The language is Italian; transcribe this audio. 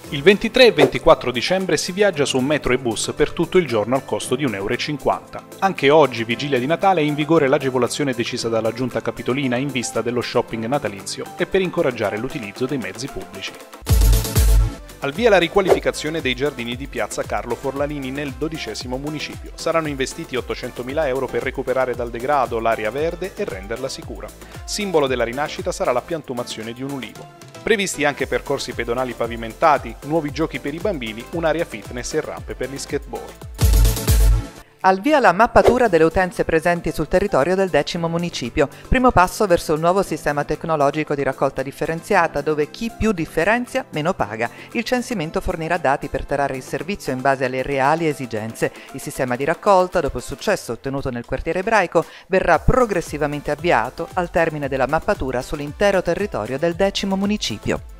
Il 23 e 24 dicembre si viaggia su metro e bus per tutto il giorno al costo di 1,50 €. Anche oggi, vigilia di Natale, è in vigore l'agevolazione decisa dalla Giunta Capitolina in vista dello shopping natalizio e per incoraggiare l'utilizzo dei mezzi pubblici. Al via la riqualificazione dei giardini di piazza Carlo Forlanini nel 12° municipio. Saranno investiti 800.000 € per recuperare dal degrado l'area verde e renderla sicura. Simbolo della rinascita sarà la piantumazione di un ulivo. Previsti anche percorsi pedonali pavimentati, nuovi giochi per i bambini, un'area fitness e rampe per gli skateboard. Al via la mappatura delle utenze presenti sul territorio del 10° municipio, primo passo verso il nuovo sistema tecnologico di raccolta differenziata dove chi più differenzia meno paga. Il censimento fornirà dati per tarare il servizio in base alle reali esigenze. Il sistema di raccolta, dopo il successo ottenuto nel quartiere ebraico, verrà progressivamente avviato al termine della mappatura sull'intero territorio del 10° municipio.